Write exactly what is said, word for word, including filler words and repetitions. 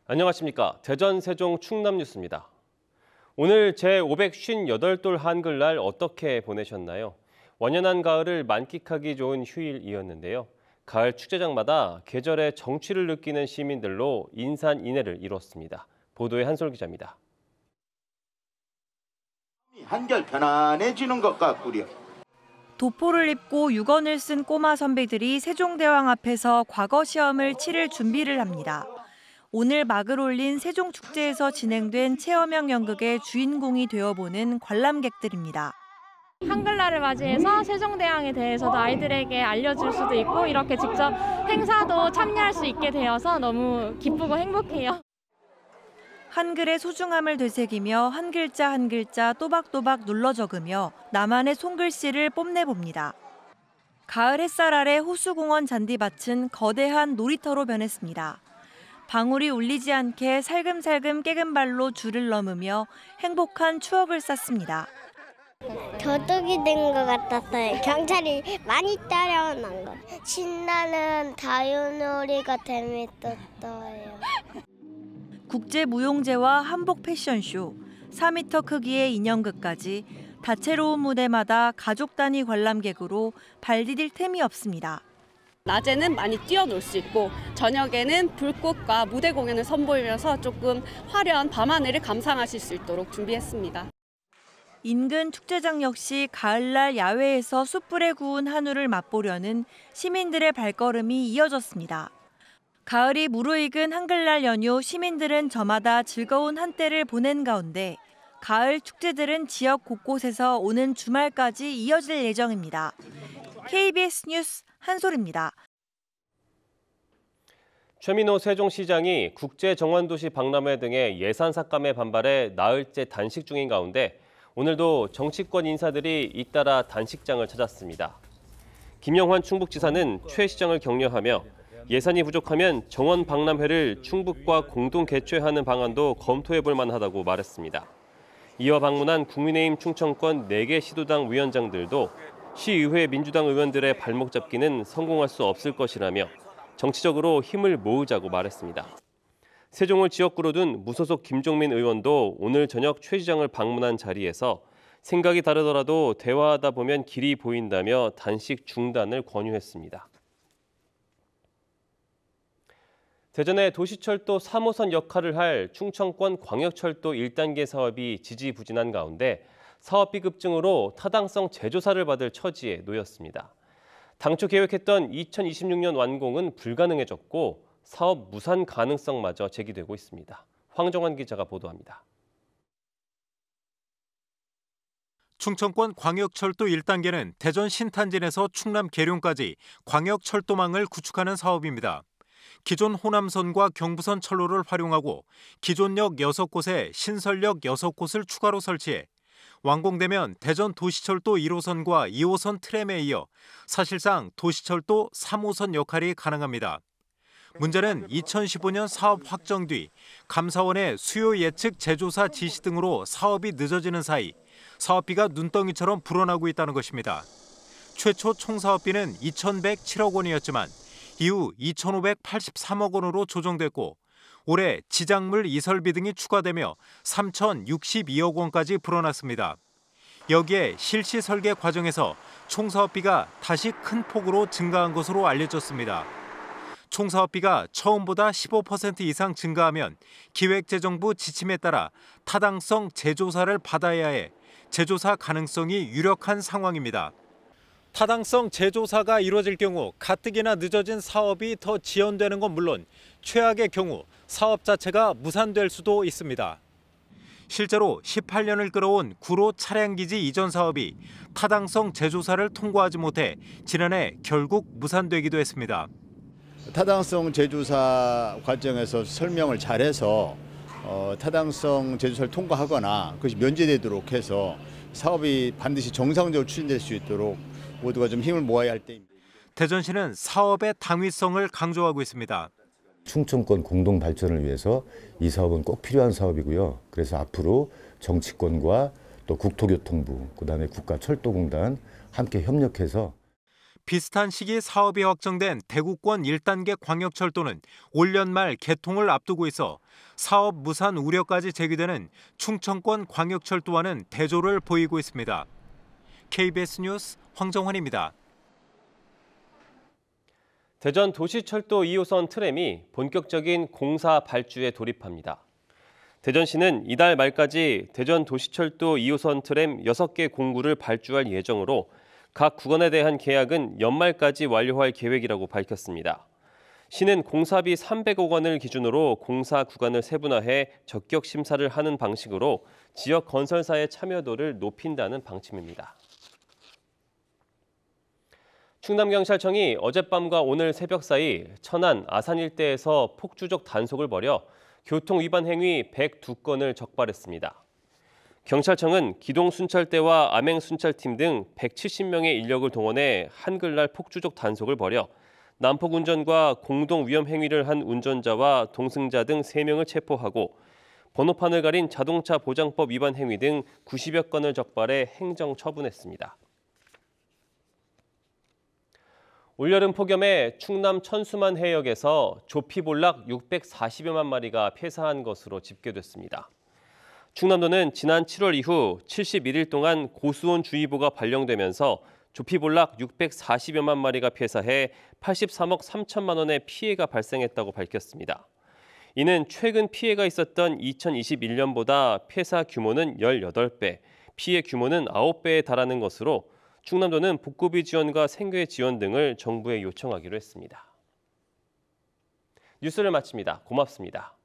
안녕하십니까. 대전, 세종, 충남 뉴스입니다. 오늘 제오백오십팔 돌 한글날 어떻게 보내셨나요? 완연한 가을을 만끽하기 좋은 휴일이었는데요. 가을 축제장마다 계절의 정취를 느끼는 시민들로 인산인해를 이뤘습니다. 보도에 한솔 기자입니다. 한결 편안해지는 것 같구려. 도포를 입고 유건을 쓴 꼬마 선비들이 세종대왕 앞에서 과거 시험을 치를 준비를 합니다. 오늘 막을 올린 세종축제에서 진행된 체험형 연극의 주인공이 되어보는 관람객들입니다. 한글날을 맞이해서 세종대왕에 대해서도 아이들에게 알려줄 수도 있고 이렇게 직접 행사도 참여할 수 있게 되어서 너무 기쁘고 행복해요. 한글의 소중함을 되새기며 한 글자 한 글자 또박또박 눌러 적으며 나만의 손글씨를 뽐내봅니다. 가을 햇살 아래 호수공원 잔디밭은 거대한 놀이터로 변했습니다. 방울이 울리지 않게 살금살금 깨금 발로 줄을 넘으며 행복한 추억을 쌓습니다. 도둑이 된 것 같았어요. 경찰이 많이 따라오는 거. 신나는 다유놀이가 재밌었어요. 국제무용제와 한복 패션쇼, 사 미터 크기의 인형극까지 다채로운 무대마다 가족 단위 관람객으로 발 디딜 틈이 없습니다. 낮에는 많이 뛰어놀 수 있고 저녁에는 불꽃과 무대 공연을 선보이면서 조금 화려한 밤하늘을 감상하실 수 있도록 준비했습니다. 인근 축제장 역시 가을날 야외에서 숯불에 구운 한우를 맛보려는 시민들의 발걸음이 이어졌습니다. 가을이 무르익은 한글날 연휴 시민들은 저마다 즐거운 한때를 보낸 가운데 가을 축제들은 지역 곳곳에서 오는 주말까지 이어질 예정입니다. 케이비에스 뉴스 한솔입니다. 최민호 세종시장이 국제정원도시 박람회 등의 예산 삭감에 반발해 나흘째 단식 중인 가운데 오늘도 정치권 인사들이 잇따라 단식장을 찾았습니다. 김영환 충북지사는 최 시장을 격려하며 예산이 부족하면 정원 박람회를 충북과 공동 개최하는 방안도 검토해볼 만하다고 말했습니다. 이어 방문한 국민의힘 충청권 네 개 시도당 위원장들도 시의회 민주당 의원들의 발목 잡기는 성공할 수 없을 것이라며 정치적으로 힘을 모으자고 말했습니다. 세종을 지역구로 둔 무소속 김종민 의원도 오늘 저녁 최 시장을 방문한 자리에서 생각이 다르더라도 대화하다 보면 길이 보인다며 단식 중단을 권유했습니다. 대전의 도시철도 삼 호선 역할을 할 충청권 광역철도 일 단계 사업이 지지부진한 가운데 사업비 급증으로 타당성 재조사를 받을 처지에 놓였습니다. 당초 계획했던 이천이십육 년 완공은 불가능해졌고 사업 무산 가능성마저 제기되고 있습니다. 황정환 기자가 보도합니다. 충청권 광역철도 일 단계는 대전 신탄진에서 충남 계룡까지 광역철도망을 구축하는 사업입니다. 기존 호남선과 경부선 철로를 활용하고 기존 역 여섯 곳에 신설역 여섯 곳을 추가로 설치해 완공되면 대전 도시철도 일 호선과 이 호선 트램에 이어 사실상 도시철도 삼 호선 역할이 가능합니다. 문제는 이천십오 년 사업 확정 뒤 감사원의 수요 예측 재조사 지시 등으로 사업이 늦어지는 사이 사업비가 눈덩이처럼 불어나고 있다는 것입니다. 최초 총사업비는 이천백칠억 원이었지만 이후 이천오백팔십삼억 원으로 조정됐고 올해 지작물 이설비 등이 추가되며 삼천육십이억 원까지 불어났습니다. 여기에 실시 설계 과정에서 총사업비가 다시 큰 폭으로 증가한 것으로 알려졌습니다. 총사업비가 처음보다 십오 퍼센트 이상 증가하면 기획재정부 지침에 따라 타당성 재조사를 받아야 해 재조사 가능성이 유력한 상황입니다. 타당성 재조사가 이루어질 경우 가뜩이나 늦어진 사업이 더 지연되는 건 물론 최악의 경우 사업 자체가 무산될 수도 있습니다. 실제로 십팔 년을 끌어온 구로 차량기지 이전 사업이 타당성 재조사를 통과하지 못해 지난해 결국 무산되기도 했습니다. 타당성 재조사 과정에서 설명을 잘해서 어, 타당성 재조사를 통과하거나 그것이 면제되도록 해서 사업이 반드시 정상적으로 추진될 수 있도록 모두가 좀 힘을 모아야 할 때입니다. 대전시는 사업의 당위성을 강조하고 있습니다. 충청권 공동 발전을 위해서 이 사업은 꼭 필요한 사업이고요. 그래서 앞으로 정치권과 또 국토교통부, 그다음에 국가철도공단 함께 협력해서 비슷한 시기 사업이 확정된 대구권 일 단계 광역철도는 올 연말 개통을 앞두고 있어 사업 무산 우려까지 제기되는 충청권 광역철도와는 대조를 보이고 있습니다. 케이비에스 뉴스 황정환입니다. 대전 도시철도 이 호선 트램이 본격적인 공사 발주에 돌입합니다. 대전시는 이달 말까지 대전 도시철도 이 호선 트램 여섯 개 공구를 발주할 예정으로 각 구간에 대한 계약은 연말까지 완료할 계획이라고 밝혔습니다. 시는 공사비 삼백억 원을 기준으로 공사 구간을 세분화해 적격 심사를 하는 방식으로 지역 건설사의 참여도를 높인다는 방침입니다. 충남경찰청이 어젯밤과 오늘 새벽 사이 천안, 아산 일대에서 폭주적 단속을 벌여 교통위반 행위 백이 건을 적발했습니다. 경찰청은 기동순찰대와 암행순찰팀 등 백칠십 명의 인력을 동원해 한글날 폭주적 단속을 벌여 난폭운전과 공동위험행위를 한 운전자와 동승자 등 세 명을 체포하고 번호판을 가린 자동차 보장법 위반 행위 등 구십여 건을 적발해 행정처분했습니다. 올여름 폭염에 충남 천수만 해역에서 조피볼락 육백사십여만 마리가 폐사한 것으로 집계됐습니다. 충남도는 지난 칠월 이후 칠십일 일 동안 고수온주의보가 발령되면서 조피볼락 육백사십여만 마리가 폐사해 팔십삼억 삼천만 원의 피해가 발생했다고 밝혔습니다. 이는 최근 피해가 있었던 이천이십일 년보다 폐사 규모는 열여덟 배, 피해 규모는 아홉 배에 달하는 것으로 충남도는 복구비 지원과 생계 지원 등을 정부에 요청하기로 했습니다. 뉴스를 마칩니다. 고맙습니다.